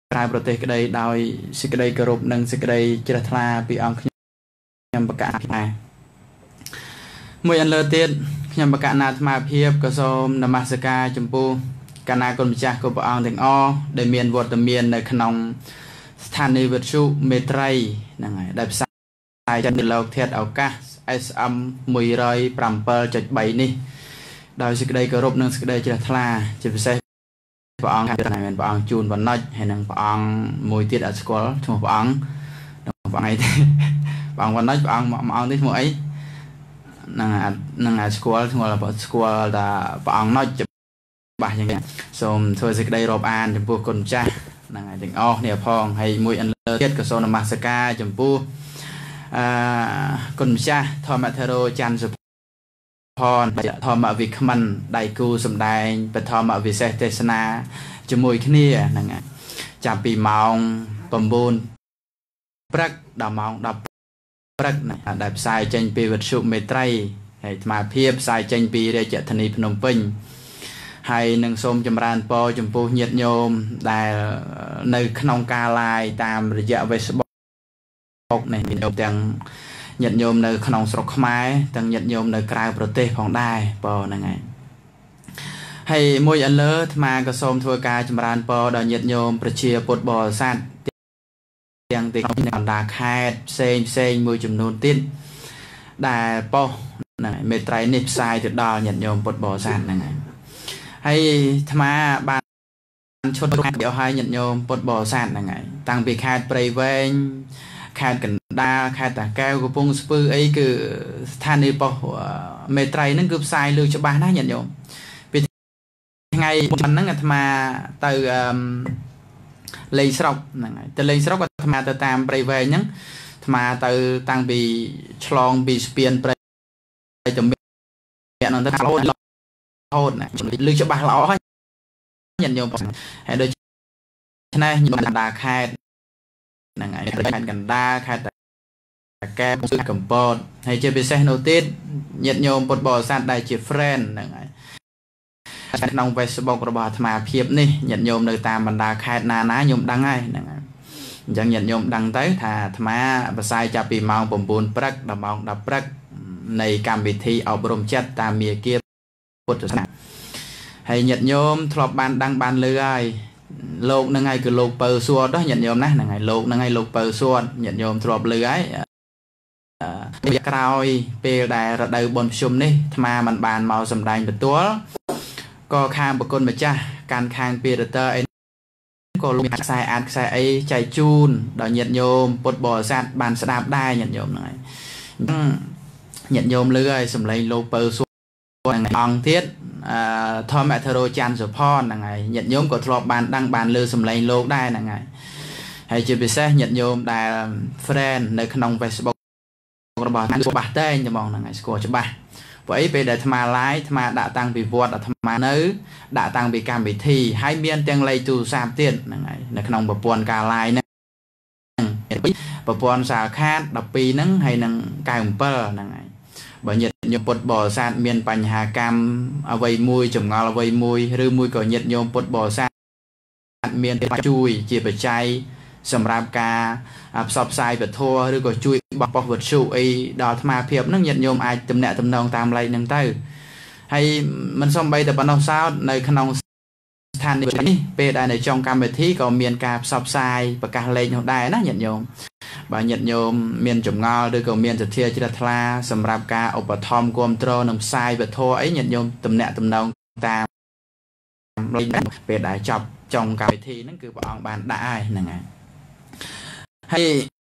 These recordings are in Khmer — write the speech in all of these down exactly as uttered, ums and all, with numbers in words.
ក្រៅប្រទេសក្តីដោយសេចក្តីគោរពនិងសេចក្តីជ្រះថ្លាពីអង្គខ្ញុំបកអាភិមួយអន្លើទៀតខ្ញុំបកណាអាត្មាភាពក៏សូមនមស្ការចំពោះកណាគុណម្ចាស់គ្រប់ព្រះអង្គទាំងអស់ដែលមានវត្តមាននៅក្នុងស្ថានីយ៍វិទ្យុមេត្រីហ្នឹងហើយដែលផ្សាយចេញពីលោកធាតុឱកាស เอส เอ็ม មួយរយប្រាំពីរจุดបី នេះដោយសេចក្តីគោរពនិងសេចក្តីជ្រះថ្លាជាពិសេសព្រះអង្គដែលមានព្រះអង្គជូនបណ្ណុចហើយនឹងព្រះអង្គមួយទៀតអត់ស្គាល់ឈ្មោះព្រះអង្គព្រះអង្គអីទេព្រះអង្គបណ្ណុចព្រះអង្គមួយអង្គនេះឈ្មោះអីនឹងនឹងអាចស្គាល់ស្គាល់ស្គាល់ថាព្រះអង្គណុចច្បាស់យ៉ាងនេះសូមធ្វើសេចក្តីរាប់អានចំពោះគុណម្ចាស់ហ្នឹងហើយទាំងអស់នេះផងហើយមួយអន្លើទៀតក៏សូមនមស្ការចំពោះអឺគុណម្ចាស់ធម្មធរោច័ន្ទសុផនធម្មវិក្មិនដៃគូសំដែងបឋមវិសេសទេសនាជាមួយគ្នាហ្នឹងហើយចាប់ពីម៉ោង9ព្រឹកដល់ម៉ោង10ព្រឹកណាដែលផ្សាយចេញពីវិទ្យុមេត្រីហើយអាត្មាភាពផ្សាយចេញពីរាជធានីភ្នំពេញហើយនឹងសូមចម្រើនពរចំពោះញាតិញោមដែលនៅក្នុងការ live តាមរយៈ Facebook នេះមានទាំងញាតិញោមនៅក្នុងស្រុកខ្មែរទាំងញាតិញោមនៅក្រៅប្រទេសផងដែរបងហ្នឹងហើយហើយមួយអន្លើអាត្មាក៏សូមធ្វើការចម្រើនពរដល់ញាតិញោមប្រជាពុទ្ធបរិស័ទទាំងទីក្នុងបណ្ដាខេត្តផ្សេងផ្សេងមួយចំនួនទៀតដែលប៉ុស្តិ៍ហ្នឹងមេត្រីនេះផ្សាយទៅដល់ញាតិញោមពុទ្ធបរិស័ទហ្នឹងហើយហើយអាត្មាបានឈុតខេត្តឲ្យឲ្យញាតិញោមពុទ្ធបរិស័ទហ្នឹងហើយតាំងពីខេត្តព្រៃវែងខេត្តកណ្ដាលខេត្តតាកែវកំពង់ស្ពឺអីគឺស្ថានីយ៍ប៉ុស្តិ៍មេត្រីហ្នឹងគឺផ្សាយលើច្បាស់ណាស់ញាតិញោមពីថ្ងៃហ្នឹងអាត្មាទៅលេងស្រុកហ្នឹងហើយទៅលេងស្រុកអាត្មាទៅតាមព្រៃវែងហ្នឹងអាត្មាទៅតាំងពីឆ្លងពីស្ពានព្រៃទៅមានហ្នឹងទៅរហូតរហូតណាលើច្បាស់ល្អហើយញាតិញោមហើយដូចឆ្នេះញោមដាខេត្តហ្នឹងហើយខេត្តកណ្ដាលខេត្តតាកែវកំពតហើយជាពិសេសនៅទៀតញាតិញោមពុទ្ធបរិស័ទដែលជា friend ហ្នឹងហើយក្នុង Facebook របស់អាត្មាភាពនេះញាតិញោមនៅតាមបណ្ដាខេត្តណាណាញោមដឹងហើយហ្នឹងហើយអញ្ចឹងញាតិញោមដឹងទៅថាអាត្មាផ្សាយចាប់ពីម៉ោង9ព្រឹកដល់ម៉ោង10ព្រឹកនៃកម្មវិធីអប់រំចិត្តតាមមាគ៌ាពុទ្ធសាសនាហើយញាតិញោមធ្លាប់បានដឹងបានលឺហើយលោកហ្នឹងហើយគឺលោកពៅសួតđóញាតិញោមណាហ្នឹងហើយលោកហ្នឹងហើយលោកពៅសួតញាតិញោមធ្លាប់លឺហើយពេលក្រោយពេលដែលរដូវបុណ្យភ្ជុំនេះអាត្មាមិនបានមកសម្ដែងបន្ទាល់ក៏ខាងប្រគុណម្ចាស់កាន់ខាងពីរតើអីក៏លោកខ្សែអាចខ្សែអីចែកជូនដល់ញាតិញោមពុទ្ធបរិស័ទបានស្ដាប់ដែរញាតិញោមហ្នឹងហើយញាតិញោមលឺហើយសម្លេងលោកពៅសួតអង្គទៀតអឺធម្មធរោច័ន្ទសុផនហ្នឹងហើយញាតិញោមក៏ធ្លាប់បានដឹងបានលឺសម្លេងលោកដែរហ្នឹងហើយហើយជាពិសេសញាតិញោមដែល friend នៅក្នុង Facebook របស់អាត្មាច្បាស់តែងតែហ្មងហ្នឹងហើយស្គាល់ច្បាស់ព្រោះអីពេលដែលអាត្មា live អាត្មាដាក់តាំងពីវត្តអាត្មានៅដាក់តាំងពីកម្មវិធីហើយមានទាំងលេខទូរស័ព្ទទៀតហ្នឹងហើយនៅក្នុងប្រព័ន្ធការ live ហ្នឹងប្រព័ន្ធសារខាត12ហ្នឹងហើយនឹងកៅ7ហ្នឹងហើយបើញាតិញោមពុទ្ធបរិស័ទមានបញ្ហាកម្មអ្វីមួយចម្ងល់អ្វីមួយឬមួយក៏ញាតិញោមពុទ្ធបរិស័ទមានជួយជាបច្ច័យសម្រាប់ការផ្សព្វផ្សាយពធឬក៏ជួយបោះប៉ុស្តិ៍វិទ្យុអីដល់អាត្មាភាពហ្នឹងញាតិញោមអាចទំនាក់ទំនងតាមលេខហ្នឹងទៅហើយមិនសំបីតែប៉ុណ្ណោះសោតនៅក្នុងស្ថានីយ៍នេះពេលដែលនៅចុងកម្មវិធីក៏មានការផ្សព្វផ្សាយប្រកាសលេខនោះដែរណាញាតិញោមបើញាតិញោមមានចម្ងល់ឬក៏មានសទ្ធាជ្រះថ្លាសម្រាប់ការឧបត្ថម្ភគ្រប់គ្រងនិងផ្សាយពធអីញាតិញោមទំនាក់ទំនងតាមលេខពេលដែលចប់ចុងកម្មវិធីហ្នឹងគឺព្រះអង្គបានដាក់ហើយហ្នឹងហើយហើយ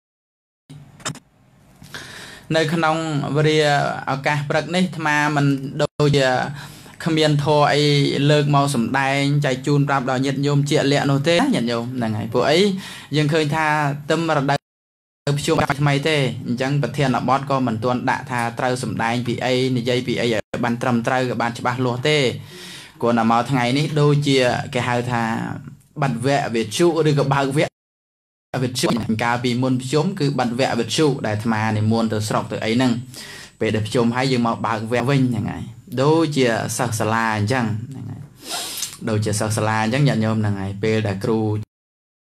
នៅក្នុងវេលាឱកាសព្រឹកនេះអាត្មាមិនដូចជាគ្មានធរអីលើកមកសម្ដែងចែកជូនប្រាប់ដល់ញាតិញោមជាក់លាក់នោះទេញាតិញោមហ្នឹងហើយព្រោះអីយើងឃើញថាទឹមរដូវភ្ជុំថ្មីទេអញ្ចឹងប្រធានបទក៏មិនទាន់ដាក់ថាត្រូវសម្ដែងពីអីនិយាយពីអីឲ្យបានត្រឹមត្រូវក៏បានច្បាស់លាស់ទេគ្រាន់តែមកថ្ងៃនេះដូចជាគេហៅថាបាត់វគ្គវិទ្យុឬក៏បើកវគ្គវិទ្យុកាលពីមុនភ្ជុំគឺបាត់វគ្គវិទ្យុដែលអាត្មានិមន្តទៅស្រុកទៅអីហ្នឹងពេលដែលភ្ជុំហើយយើងមកបើកវគ្គវិញហ្នឹងហើយដូចជាសិស្សសាលាអញ្ចឹងហ្នឹងហើយដូចជាសិស្សសាលាអញ្ចឹងញាតិញោមហ្នឹងហើយពេលដែលគ្រូ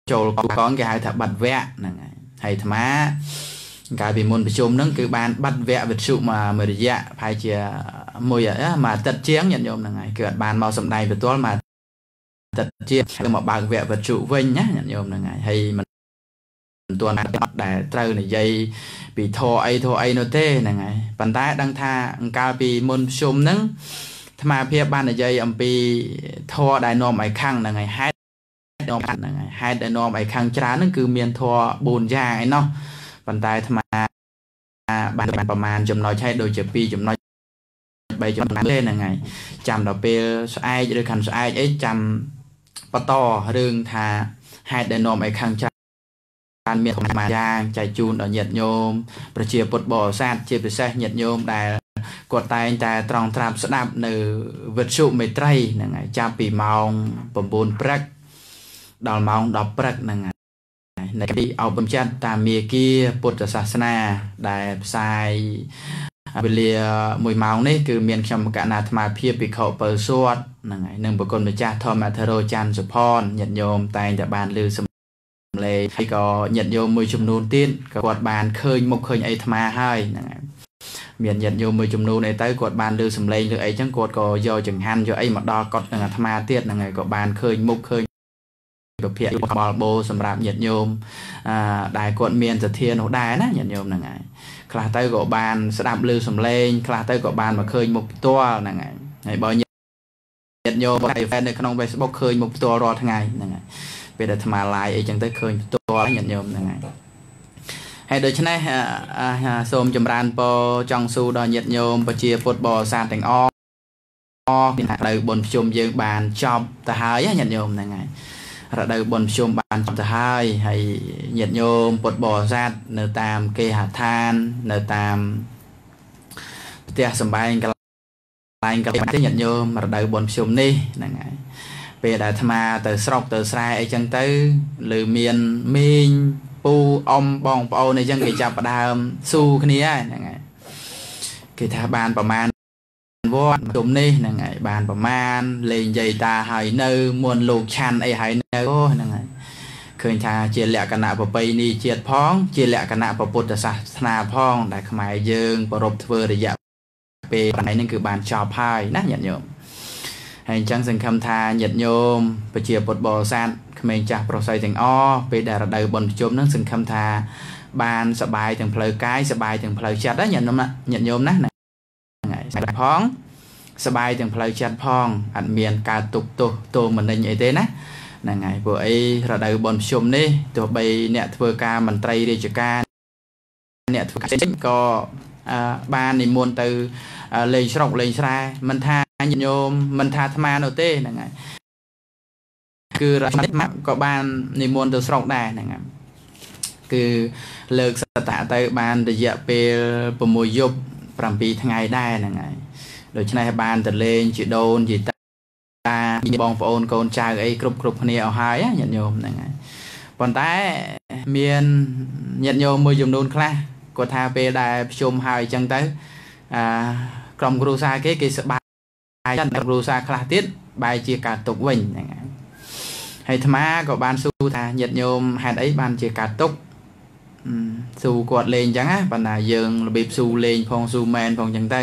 ចូលកងគេហៅថាបាត់វៈហ្នឹងហើយហើយអាត្មាកាលពីមុនប្រជុំហ្នឹងគឺបានបាត់វគ្គវិទ្យុមករយៈប្រហែលជាមួយមួយអាទិត្យជាងញាតិញោមហ្នឹងហើយគឺអត់បានមកសម្ដែងបន្ទាល់មកអាទិត្យជាងគឺមកបើកវគ្គវិទ្យុវិញណាញាតិញោមហ្នឹងហើយហើយមិនទាន់ដែលត្រូវនិយាយពីធរអីធរអីនោះទេហ្នឹងហើយប៉ុន្តែដឹងថាកាលពីមុនប្រជុំហ្នឹងអាត្មាភាពបាននិយាយអំពីធរដែលនាំឲ្យខੰងហ្នឹងហើយហេតុនាំហ្នឹងហើយហេតុដែលនាំឲ្យខੰងច្រើនហ្នឹងគឺមានធរបួនយ៉ាងឯណោះប៉ុន្តែអាត្មាបានប្រមាណចំណុចឲ្យដូចជាពីរចំណុចបីចំណុចទេហ្នឹងហើយចាំដល់ពេលស្អែកឬខាន់ស្អែកអីចាំបន្តរឿងថាហេតុដែលនាំឲ្យខੰងច្រើនមានប្រមាណយ៉ាងចែកជូនដល់ញាតិញោមប្រជាពុទ្ធបរិស័ទជាពិសេសញាតិញោមដែលគាត់តែងតែត្រង់ត្រាប់ស្ដាប់នៅវិទ្យុមេត្រីហ្នឹងហើយចាប់ពីម៉ោង9ព្រឹកដល់ម៉ោង10ព្រឹកហ្នឹងហើយនៃពីអប់រំចិត្តតាមមាគាពុទ្ធសាសនាដែលផ្សាយវេលាមួយម៉ោងនេះគឺមានខ្ញុំកណ្ណាអាត្មាភាពភិក្ខុបើសួតហ្នឹងហើយនឹងប្រគុណម្ចាស់ធម្មអធិរោច័ន្ទសុផនញាតិញោមតែងតែបានឮសំឡេងហើយក៏ញាតិញោមមួយចំនួនទៀតក៏គាត់បានឃើញមុខឃើញអីអាត្មាហើយហ្នឹងហើយមានញាតិញោមមួយចំនួនអីទៅគាត់បានឮសំឡេងឬអីចឹងគាត់ក៏យកចង្ហាន់យកអីមកដល់គាត់នឹងអាត្មាទៀតហ្នឹងហើយក៏បានឃើញមុខឃើញប្រភេទបលបោសម្រាប់ញាតិញោមអឺដែលគាត់មានសទ្ធានោះដែរណាញាតិញោមហ្នឹងហើយខ្លះទៅក៏បានស្ដាប់ឮសំឡេងខ្លះទៅក៏បានមកឃើញមុខផ្ទាល់ហ្នឹងហើយហើយបើញាតិញោមនៅក្នុង Facebook ឃើញមុខផ្ទាល់រាល់ថ្ងៃហ្នឹងហើយពេលដែលអាត្មា live អីចឹងទៅឃើញផ្ទាល់ញាតិញោមហ្នឹងហើយហើយដូច្នេះសូមចម្រើនពរចង់ស៊ូដល់ញាតិញោមប្រជាពុទ្ធបរិស័ទទាំងអស់មានរដូវបុណ្យភ្ជុំយើងបានចប់ទៅហើយញាតិញោមហ្នឹងហើយរដូវបុណ្យភ្ជុំបានចប់ទៅហើយហើយញាតិញោមពុទ្ធបរិស័ទនៅតាមគេហដ្ឋាននៅតាមផ្ទះសម្បែងកន្លែងកន្លែងទេញាតិញោមរដូវបុណ្យភ្ជុំនេះហ្នឹងហើយពេលដែលអាត្មាទៅស្រុកទៅស្រែអីចឹងទៅឬមានមីងពូអ៊ំបងប្អូនអីចឹងគេចាប់ផ្ដើមស៊ូគ្នាហ្នឹងហើយគេថាបានប្រមាណវត្តជុំនេះហ្នឹងហើយបានប្រមាណលេងយាយតាហើយនៅមុនលោកឆាន់អីហើយនៅហ្នឹងហើយឃើញថាជាលក្ខណៈប្រពៃណីជាតិផងជាលក្ខណៈពុទ្ធសាសនាផងដែលខ្មែរយើងប្រពធ្វើរយៈពេលថ្ងៃហ្នឹងគឺបានចប់ហើយណាញាតិញោមហើយអញ្ចឹងសង្ឃឹមថាញាតិញោមប្រជាពុទ្ធបរិស័ទក្មេងចាស់ប្រុសស្រីទាំងអស់ពេលដែលរដូវបុណ្យភ្ជុំហ្នឹងសង្ឃឹមថាបានសប្បាយទាំងផ្លូវកាយសប្បាយទាំងផ្លូវចិត្តណាញាតិញោមញាតិញោមណាហ្នឹងហើយសប្បាយផងសប្បាយទាំងផ្លូវចិត្តផងអត់មានការទុកទោសទោមនិញអីទេណាហ្នឹងហើយព្រោះអីរដូវបុណ្យភ្ជុំនេះទោះបីអ្នកធ្វើការមន្ត្រីរាជការអ្នកធ្វើការក៏បាននិមន្តទៅលេងស្រុកលេងស្រែមិនថាញាតិញោមមិនថាអាត្មានោះទេហ្នឹងហើយគឺរដ្ឋាភិបាលក៏បាននិមន្តទៅស្រុកដែរហ្នឹងហើយគឺលើកសតៈទៅបានរយៈពេល6យប់7ថ្ងៃដែរហ្នឹងហើយដូច្នេះបានទៅលេងជីដូនជីតាបងប្អូនកូនចៅអីគ្រប់គ្រប់គ្នាអស់ហើយញាតិញោមហ្នឹងហើយប៉ុន្តែមានញាតិញោមមួយចំនួនខ្លះគាត់ថាពេលដែលប្រជុំហើយអញ្ចឹងទៅអឺក្រុមគ្រួសារគេគេសប្បាយចិត្តគ្រួសារខ្លះទៀតបែរជាការទុកវិញហ្នឹងហើយហើយអាត្មាក៏បានសួរថាញាតិញោមហេតុអីបានជាការទុកស៊ូគាត់លេងអញ្ចឹងណាប៉ុន្តែយើងរបៀបស៊ូលេងផងស៊ូមែនផងអញ្ចឹងទៅ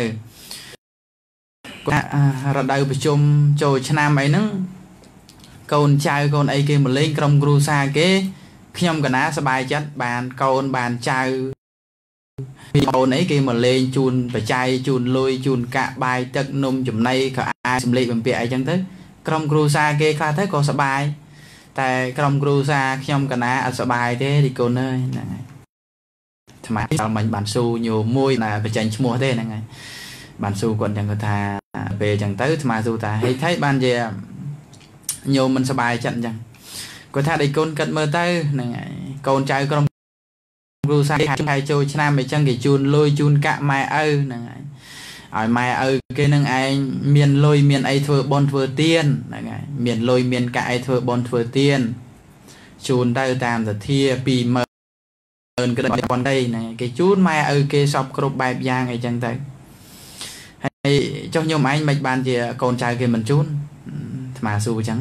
គាត់រដូវប្រជុំចូលឆ្នាំអីហ្នឹងកូនចៅកូនអីគេមកលេងក្រុមគ្រួសារគេខ្ញុំកណាសប្បាយចិត្តបានកូនបានចៅពីកូនអីគេមកលេងជូនបច្ច័យជូនលុយជូនកាក់បាយទឹកនំចំណីក៏អាចសម្លៀកបំពាក់អីចឹងទៅក្រុមគ្រួសារគេខ្លះទៅក៏សប្បាយតែក្រុមគ្រួសារខ្ញុំកណាអត់សប្បាយទេទីកូនអើយហ្នឹងហើយថ្មតែមិញបានស៊ូញោមមួយណាបញ្ចេញឈ្មោះទេហ្នឹងហើយបានស៊ូគាត់ចឹងគាត់ថាពេលចឹងទៅថ្មស៊ូថាហេតុថៃបានជាញោមមិនសប្បាយចិត្តអញ្ចឹងគាត់ថាដៃកូនគិតមើលទៅហ្នឹងហើយកូនចៅក្រុមគ្រូសាខែចូលឆ្នាំអញ្ចឹងគេជូនលុយជូនកាក់ម៉ែឪហ្នឹងហើយឲ្យម៉ែឪគេនឹងឯងមានលុយមានអីធ្វើបុណ្យធ្វើទានហ្នឹងហើយមានលុយមានកាក់អីធ្វើបុណ្យធ្វើទានជូនទៅតាមសទ្ធាពីរម៉ឺនក្រិតប៉ុណ្ណេះហ្នឹងគេជូនម៉ែឪគេសពគ្រប់បែបយ៉ាងអីចឹងទៅហើយចុះញោមឯងមិនបានជាកូនចៅគេមិនជូនអាត្មាស៊ូអញ្ចឹង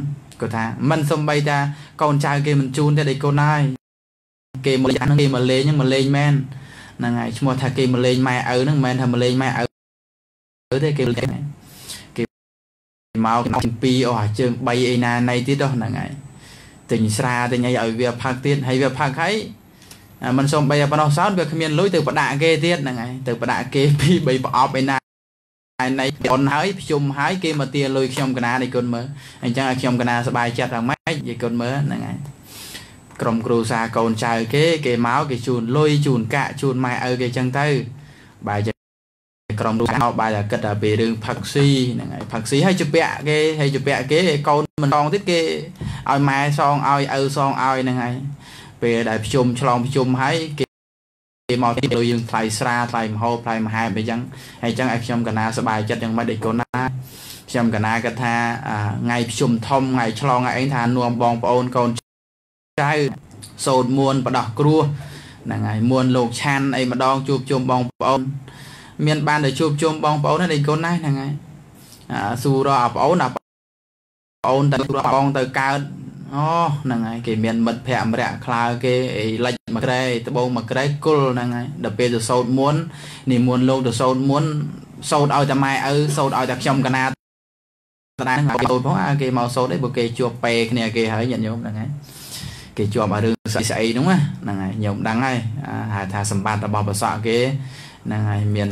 ก็ท่ามันสมใบตากอนชายเกมันจูนแต่ได้กอนได้เกมมาเลยนั่งเกมมาเลยยังมาเลยแมนนั่งไงชั่วโมงถ้าเกมมาเลยไม่เอานั่งแมนทำมาเลยไม่เอาเออได้เกมเลยเกมเมากินปีอ๋อเจิงใบไอ้นาในที่đóนั่งไงติงสาติงไงเอาเวียพักเตี้ยให้เวียพักให้มันสมใบปนอซ้อนเวียขมิ้นลุยtừประดาเกเตี้ยนั่งไงtừประดาเกปีใบปอบไอ้นาในคนหายชมหายเกมมาเตียลุยขยมกันนาในคนเมื่อไอ้จังขยมกันนาสบายจัดทางไม้ยี่คนเมื่อนั่งไงกรมครูซาโกนชายเก๋เก๋เมาส์เก๋จูนลุยจูนกะจูนไม้เออเก๋จังเต้บายจะกรมครูซาเอาบายจะกระดาษไปเรื่องผักซีนั่งไงผักซีให้จุเปะเก๋ให้จุเปะเก๋โกนมันซองทิศเก๋เอาไม้ซองเอาเออซองเอานั่งไงไปได้ชมฉลองชมให้เก๋มองที่เรายังไทยซาไทยมโหไทยมหาไปจังให้จังไอ้ชมกันนาสบายจัดยังไม่ได้โกนนาชมกันนากระทาไงชมทอมไงฉลองไงทานนวมบองปอนโกนใช่โสดมวนประดับครัวนั่งไงมวนโลกชันไอ้มาดองจูบจมบองปอนเมียนบ้านเดี๋ยวจูบจมบองปอนนั่นไอ้คนนั้นนั่งไงสู้รอปอนอ่ะปอนแต่ตัวปอนแต่การอ๋อนั่งไงเกี่ยเมียนมัดแผลมาแดกคลาเกี่ยไล่มาไกลตะบงมาไกลกุลนั่งไงเดี๋ยวไปจะโสดม้วนนี่ม้วนโลกเดี๋ยวโสดม้วนโสดเอาแต่ไม้เออโสดเอาแต่ชมกันนาตอนนั้นเขาโดนเพราะอะไรเกี่ยมาโสดได้บุกเกี่ยจูบเปย์เนี่ยเกี่ยหายยันยมนั่งไงเกี่ยจวบมาเรื่องใส่ใส่đúng không? Là ngày nhộng đắng ngay, hài thà sầm bát là bao bờ sọ cái, là ngày miền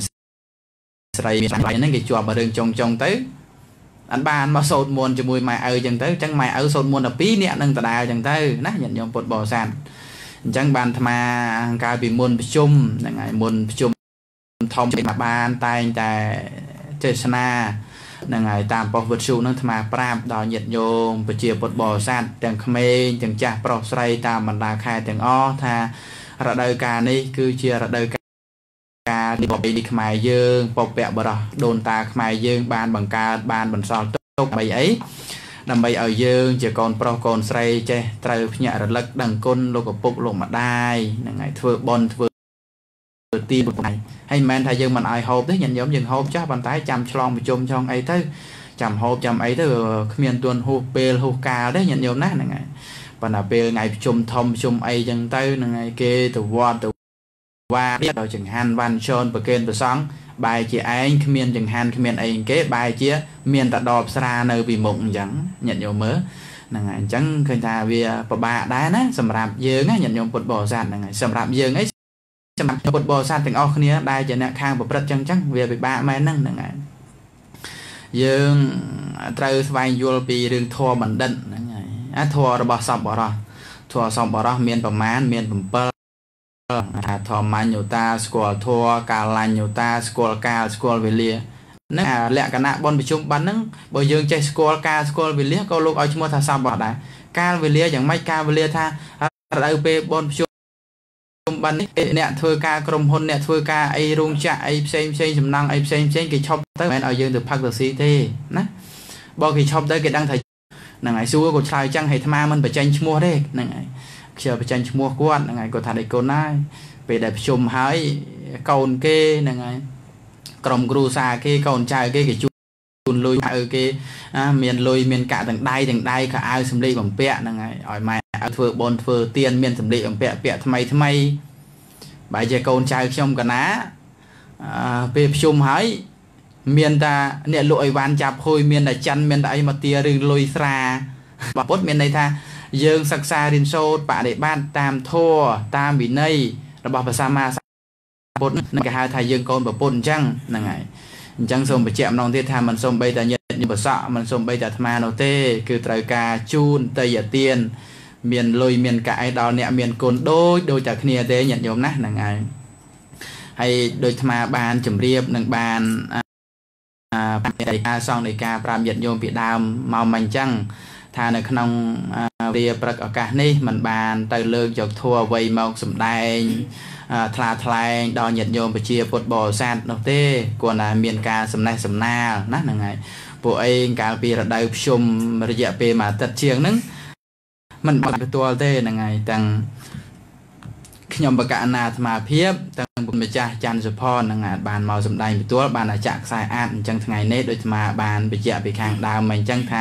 Sài miền Sài nên กี่จวบมาเรื่องจงจงtới, anh ba anh mà sốt muôn cho mùi mày ơi chẳng tới, chẳng mày ơi sốt muôn là pí nè nâng tà đào chẳng tới, nè nhận nhộng bột bò sàn, chẳng bàn tham à cài bị muôn chung, là ngày muôn chung thông trên mặt bàn tay tại trên sanaนั่งไงตามปอกวัตถุนั่งธรรมะปรามดาวเหยียดโยมปเจียบดบ่อสันแต่งเขมรแต่งจ่าปลอกใส่ตามบรรดาคายแต่งอ้อท่าระดับการนี้คือเชียระดับการที่บอกไปดีขมายเยิงปอกแปะบ่อโดนตาขมายเยิงบานบังการบานบันซอลตกใบไอ้นำใบเอาเยิงจะก่อนปลอกก่อนใส่เจไตรพญาระลักดังก้นโลกปุกลงมาได้นั่งไงเถื่อบอลเถื่อตีบุตรnày hay men thay dương mình ai hộp đấy nhận giống dừng hộp chắc bàn tay chăm chlong bị chôm trong ấy tới chăm hộp chăm ấy tới miền tuần hộp bê hộp cà đấy nhận giống nát này ngày bàn là bê ngày chôm thom chôm ấy dừng tới ngày kê từ qua từ qua biết rồi chừng han van chôn bờ kênh bờ sóng bài chị anh miền chừng han miền ấy kế bài chia miền tại đọp xa nơi bị mộng chẳng nhận giống mớ là ngày chẳng khơi ta vì bà đá ná sầm rạp dương á nhận giống bột bò sàn là ngày sầm rạp dương ấyจะมาบทบอสันถึงออกเนี้ยได้จะเนี่ยข้างบทประจังจังเวียไปบ้าไม่นั่งนั่งไงยังไตรสบายยูโรปีเรื่องทัวร์บันดันนั่งไงอ่ะทัวร์ระบอบสอบบอร์ทัวร์สอบบอร์เมียนประมาณเมียนผมเปิลทัวร์มันอยู่ตาสกอลทัวร์กาลันอยู่ตาสกอลกาสกอลเวเลียนั่งแหละกันนะบอลประชุมบันนั่งบอยังใจสกอลกาสกอลเวเลียก็ลูกเอาชั่วโมงท่าสอบบอร์ได้กาเวเลียอย่างไม่กาเวเลียท่าเราไปบอลประชุมบันนี้เนี่ยเธอกากรมพลเนี่ยเธอกาไอรุ่งจะไอเซมเซมสำนักไอเซมเซมกี่ชอบตั้งแม่เอาเยอะถึงพักตัวซีเท่นะบอกกี่ชอบได้กี่ดังไทยนั่งไงสู้ก็ชายจังให้ธรรมามันไปจันชั่วได้นั่งไงเชื่อไปจันชั่วกวนนั่งไงก็ทานไอโกนได้ไปได้ชมหายเกาเก้นั่งไงกรมครูซาเก้เกาใจเก้กี่จุนลุยเออเก้เมียนลุยเมียนกะต่างได้ต่างได้ข้าเอาสำลีบังเปียนั่งไงอ่อยไม้เอาเถื่อบนเถื่อเตียนเมียนสำลีบังเปียเปียทำไมทำไมใบเจโกนใจชมกันนะไปชมหายเมียนตาเนี่ยลอยวันจับคุยเมียนแต่จันเมียนแต่ไอมาเตียรึงลอยสาบปดเมียนในท่าเยิงศักษาดินโซดป่าเด็บ้านตามทั่วตามบินในระบอบภาษามาปดนั่นก็หาไทยเยิงโกนแบบปนจังนั่งไงจังสมไปเจ็บน้องที่ทำมันสมไปแต่เย็นอยู่ภาษามันสมไปแต่ธรรมาโนเต้คือไตรกาจูนเตยเตียนเมียนลอยเมียนกะไอดาวเนี่ยเมียนโกนโดยโดยจากเนียเตยnhậnโยมนะนั่งไงให้โดยธรรมาบานจุ่มเรียบหนึ่งบานในกาซองในกาปรามnhậnโยมปีดาวเมามันจังทานในขนมเรียประกาศนี่มันบานเตยเลิกจากทัวร์วัยเมาสมได้ทลาทลายดอนnhậnโยมไปเชียร์ปดบ่อซานโนเต้กวนเมียนกาสมได้สมนานะนั่งไงพวกเองการปีระดับชมระยะปีมาตัดเชียงนึงมันเป็นตัวเต้ยังไงตั้งขยมประกาศนาธรรมาเพียบตั้งบุญไปจ่าจันสุพรนังงานบานเมาสมได้เป็นตัวบานอาจักสายอาดจังไงเนตโดยธรรมาบานไปเจาะไปข้างดาวมันจังทา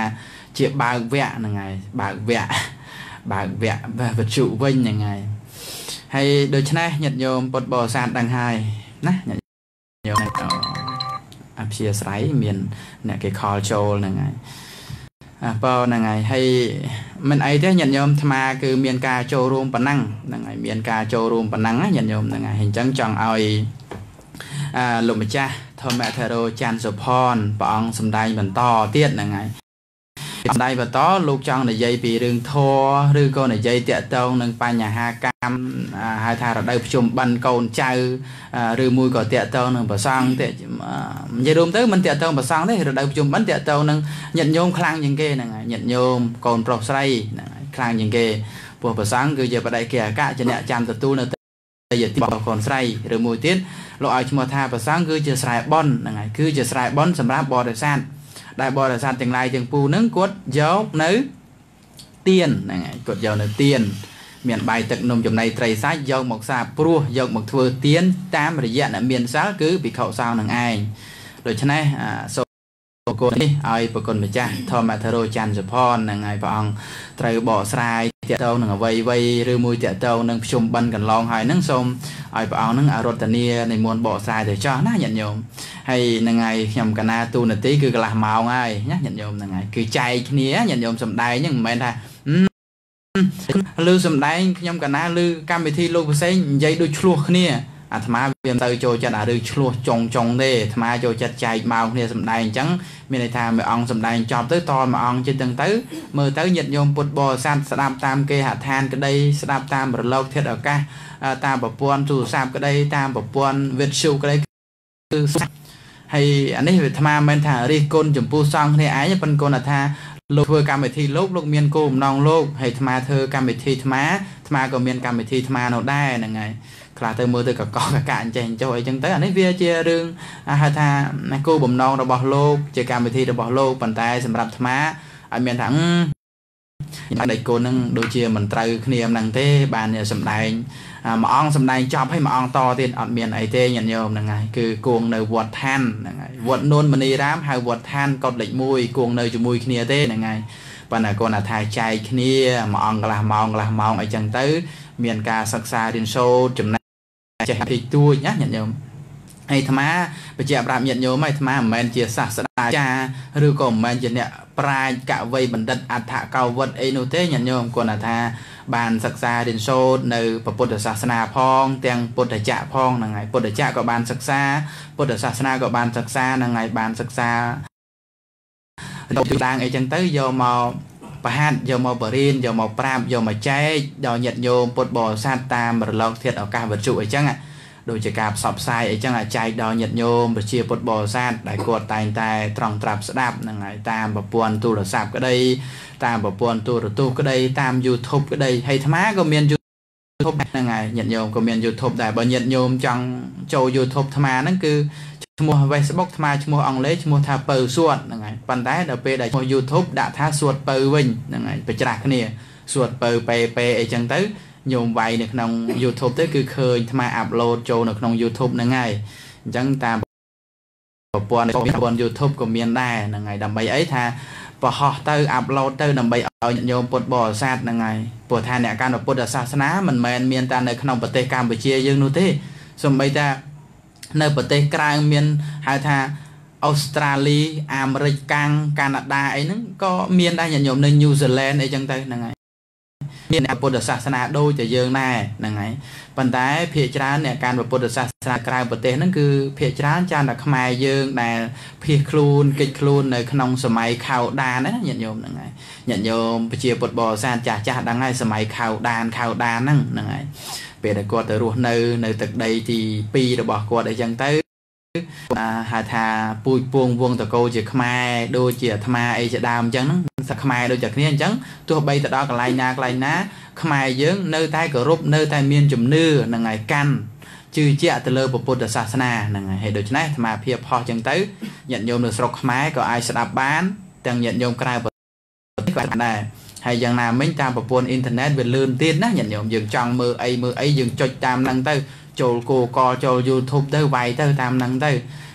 ជាបើកវគ្គហ្នឹងហើយបើកវគ្គបើកវគ្គវិទ្យុវិញហ្នឹងហើយហើយដូច្នេះញាតិញោមពុទ្ធបរិស័ទដឹងហើយណាញាតិញោមអព្យាស្រ័យមានអ្នកគេខលចូលហ្នឹងហើយអាប៉ហ្នឹងហើយហើយមិនអីទេញាតិញោមអាត្មាគឺមានការចូលរួមប៉ុណ្ណឹងហ្នឹងហើយមានការចូលរួមប៉ុណ្ណឹងណាញាតិញោមហ្នឹងហើយអញ្ចឹងចង់ឲ្យអាលោកម្ចាស់ធម្មធរោច័ន្ទសុផនព្រះអង្គសម្ដែងបន្តទៀតហ្នឹងហើយសម្ដែងបន្តលោកចង់និយាយពីរឿងធម៌ឬក៏និយាយតាក់ទងនឹងបញ្ហាកម្មហៅថារដូវភ្ជុំបិណ្ឌកូនចៅឬមួយក៏តាក់ទងនឹងប្រសង់ទេនិយាយរួមទៅមិនតាក់ទងប្រសង់ទេរដូវភ្ជុំបិណ្ឌតាក់ទងនឹងញាតិញោមខ្លាំងជាងគេហ្នឹងហើយញាតិញោមកូនប្រុសស្រីហ្នឹងហើយខ្លាំងជាងគេព្រោះប្រសង់គឺជាបដិគិអកៈជាអ្នកចាំទទួលនៅយតិរបស់កូនស្រីឬមួយទៀតលោកឲ្យឈ្មោះថាប្រសង់គឺជាស្រែបន់ហ្នឹងហើយគឺជាស្រែបន់សម្រាប់បរិស័ទដែលបរិស័ទទាំងឡាយទាំងពូហ្នឹងគាត់យកនៅទៀនហ្នឹងហើយគាត់យកនៅទៀនមានបាយទឹកនំចំណីត្រីសាច់យកមកសាព្រោះយកមកធ្វើទៀនតាមរយៈអ្នកមានសិលគឺភិក្ខុសង្ឃនឹងឯងដូច្នេះសូមអរគុណនេះឲ្យប្រគុណម្ចាស់ធម្មធរោច័ន្ទសុផនហ្នឹងហើយព្រះអង្គត្រូវបកស្រាយតាក់ទងនឹងអ្វីអ្វីឬមួយតាក់ទងនឹងភ្ជុំបិណ្ឌកន្លងហើយហ្នឹងសូមឲ្យព្រះអង្គហ្នឹងអរតនានិមន្តបកស្រាយទៅចោះណាញាតិញោមហើយហ្នឹងហើយខ្ញុំកណាទូនាទីគឺកន្លះម៉ោងហើយណាញាតិញោមហ្នឹងហើយគឺចែកគ្នាញាតិញោមសំដែងហ្នឹងមិនមែនថាឮសំដែងខ្ញុំកណាឮកម្មវិធីលោកផ្សេងនិយាយដូចឆ្លោះគ្នាអាត្មាវាមិនទៅចូលចិត្តអារឿងឆ្លោះចុងចុងទេអាត្មាចូលចិត្តចែកម៉ោងគ្នាសំដែងអញ្ចឹងមានន័យថាមួយអង្គសំដែងចប់ទៅតមួយអង្គចិត្តទាំងទៅមើលទៅញាតិញោមពុទ្ធបរិស័ទស្ដាប់តាមគេហដ្ឋានក្តីស្ដាប់តាមរលកធាតុអាកាសតាមប្រព័ន្ធទូរស័ព្ទក្តីតាមប្រព័ន្ធវិទ្យុក្តីគឺហើយអានេះវាអាត្មាមិនមែនថារិះគន់ចំពោះសង្ឃគ្នាឯងប៉ុន្តែគាត់ថាលោកធ្វើកម្មវិធីលោកលោកមានគោលបំណងលោកហើយអាត្មាធ្វើកម្មវិធីអាត្មាអាត្មាក៏មានកម្មវិធីអាត្មានោះដែរហ្នឹងហើយខ្លះទៅមើលទៅកកកកអញ្ចេះអញ្ចោះអីចឹងទៅអានេះវាជារឿងហៅថាគោលបំណងរបស់លោកជាកម្មវិធីរបស់លោកប៉ុន្តែសម្រាប់អាត្មាឲ្យមានថាដៃកូននឹងដូចជាមិនត្រូវគ្នាហ្នឹងទេបានសម្ដែងមួយអង្គសម្ដែងចប់ហើយមួយអង្គតទៀតអត់មានអីទេញាតិញោមហ្នឹងហើយគឺគួងនៅវត្តឋានហ្នឹងហើយវត្តនួនមនីរាមហៅវត្តឋានកុដិលេខមួយគួងនៅជាមួយគ្នាទេហ្នឹងហើយប៉ុន្តែគាត់ថាចែកគ្នាមួយអង្គកន្លះម៉ោងកន្លះម៉ោងអីចឹងទៅមានការសិក្សារៀនសូត្រចំណេះចេះពីទួចណាញាតិញោមហើយអាត្មាបញ្ជាក់ប្រាប់ញាតិញោមហើយអាត្មាមិនមែនជាសាស្ត្រាចារ្យឬក៏មិនមែនជាអ្នកប្រាជ្ញកវីបណ្ឌិតអដ្ឋកវុឌ្ឍអីនោះទេញាតិញោមគាត់ថាបានសិក្សារៀនសូត្រនៅពុទ្ធសាសនាផងទាំងពុទ្ធចក្រផងហ្នឹងហើយពុទ្ធចក្រក៏បានសិក្សាពុទ្ធសាសនាក៏បានសិក្សាហ្នឹងហើយបានសិក្សាទៅដាងអីចឹងទៅយកមកប្រហាត់យកមកបរិញ្ញាយកមកប្រាប់យកមកចែកដល់ញាតិញោមពុទ្ធបរិស័ទតាមរលកធាតុឱកាសវិទ្យុអីចឹងដូចជាការផ្សព្វផ្សាយអីចឹងអាចែកដល់ញាតិញោមប្រជាពុទ្ធបរិស័ទដែលគាត់តែងតែត្រង់ត្រាប់ស្ដាប់ហ្នឹងហើយតាមប្រព័ន្ធទូរស័ព្ទក្តីតាមប្រព័ន្ធទូរទស្សន៍ក្តីតាម YouTube ក្តីហើយអាត្មាក៏មាន YouTube ហ្នឹងហើយញាតិញោមក៏មាន YouTube ដែរបើញាតិញោមចង់ចូល YouTube អាត្មាហ្នឹងគឺឈ្មោះ Facebook អាត្មាឈ្មោះអង់គ្លេសឈ្មោះថាពៅសួតហ្នឹងហើយប៉ុន្តែដល់ពេលដែលឈ្មោះ YouTube ដាក់ថាសួតពៅវិញហ្នឹងហើយប្រច្រាស់គ្នាសួតពៅពេពេអីចឹងទៅញោមវាយនៅក្នុង YouTube ទៅគឺឃើញអាត្មាអាប់ឡូតចូលនៅក្នុង YouTube ហ្នឹងហើយអញ្ចឹងតាមប្រព័ន្ធប្រព័ន្ធ YouTube ក៏មានដែរហ្នឹងហើយដើម្បីអីថាប្រហោះទៅអាប់ឡូតទៅដើម្បីឲ្យញោមពុទ្ធបរិស័ទហ្នឹងហើយព្រោះថាអ្នកកាន់ពុទ្ធសាសនាមិនមែនមានតែនៅក្នុងប្រទេសកម្ពុជាយើងនោះទេសូម្បីតែនៅប្រទេសក្រៅមានហៅថាអូស្ត្រាលីអាមេរិកកាំងកាណាដាអីហ្នឹងក៏មានដែរញាតិញោមនៅញូហ្សេឡែនអីចឹងទៅហ្នឹងហើយមានពុទ្ធសាសនាដូចតែយើងដែរហ្នឹងហើយប៉ុន្តែភាគច្រើនអ្នកកាន់ពុទ្ធសាសនាក្រៅប្រទេសហ្នឹងគឺភាគច្រើនចានតែខ្មែរយើងដែលភៀសខ្លួនគេចខ្លួននៅក្នុងសម័យខៅដានណាញាតិញោមហ្នឹងហើយញាតិញោមប្រជាពុទ្ធបរិស័ទចាស់ចាស់ដឹងហើយសម័យខៅដានខៅដានហ្នឹងហ្នឹងហើយពេលដែលគាត់ទៅរស់នៅនៅទឹកដីទីពីររបស់គាត់អីចឹងទៅហៅថាពូជពងវងតកោជាខ្មែរដូចជាអាត្មាអីជាដើមអញ្ចឹងហ្នឹងសាខ្មែរដូចតែគ្នាអញ្ចឹងទោះបីទៅដល់កន្លែងណាកន្លែងណាខ្មែរយើងនៅតែគោរពនៅតែមានជំនឿហ្នឹងហើយកាន់ជឿជាក់ទៅលើពុទ្ធសាសនាហ្នឹងហើយហើយដូច្នេះអាត្មាភាពផុសអញ្ចឹងទៅញាតិញោមនៅស្រុកខ្មែរក៏អាចស្ដាប់បានទាំងញាតិញោមក្រៅប្រទេសក៏ដែរហើយយ៉ាងណាមិញតាមប្រព័ន្ធអ៊ីនធឺណិតវាលឿនទៀតណាញាតិញោមយើងចង់មើលអីមើលអីយើងចុចតាមហ្នឹងទៅចូល Google ចូល YouTube ទៅវាយទៅតាមហ្នឹងទៅ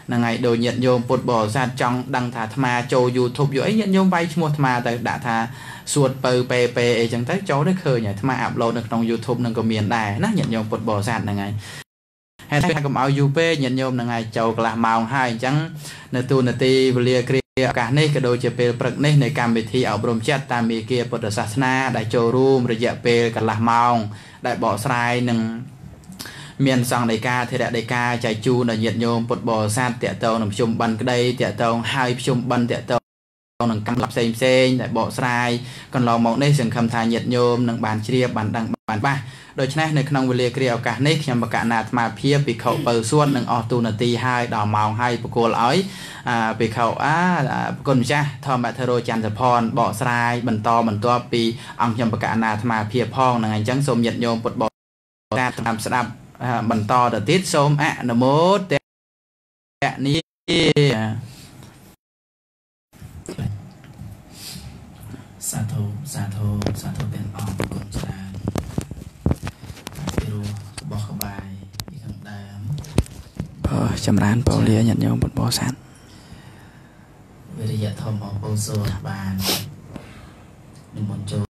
là ngày đồ nhận vô bột bỏ ra trong đăng thả thma châu YouTube vô ấy nhận vô vay mua thma tại đã thả suốt pờ pê pê chẳng tới cháu đấy khơi nhỉ thma upload được trong YouTube nâng có miền đài nó nhận vô bột bỏ ra là ngày hay thay cầm áo u pê nhận vô là ngày châu là màu hai chẳng nè tu nè ti vlia kia cả này cái đôi chè pê bật nàyในการ bị thi ở brom chat ตามมีเกียร์พุทธศาสนาได้โจรูมระยะเปลกันละมองได้บ่อทรายหนึ่งเมียนซองในกาเทระในกาใจจูในเหยียดโยมปดบ่อซาดเตะเตาหนุ่มชมบันก็ได้เตะเตาให้ชมบันเตะเตาหนึ่งกำลับเซมเซนได้บ่อทรายก่อนลองมองได้สิ่งคำทายเหยียดโยมหนึ่งบานเชียบบันดังบานป้าโดยเฉพาะในขนมเวลีเกลียวกาในขยำประกาศนาธมาเพียบปีเขาเปิดส่วนหนึ่งออตูนตีให้ดอกมองให้ประโกลอ้อยปีเขาอ่าประกลจ้าทอมบัตเทโรจันทพรบ่อทรายบรรทอเหมือนตัวปีอังขยำประกาศนาธมาเพียบพ้องหนึ่งจังสมเหยียดโยมปดบ่อซาดตามสนับบรรทอแต่ติดสมอะนโมเตะนี้สาธุสาธุสาธุเป็นออกกุศลบอกขบายที่ข้างเดิมพอจำร้านเปล่าเลี้ยnhận nhau một bó sát วิริยะธรรมของโปรโซบานหนึ่งมนโจ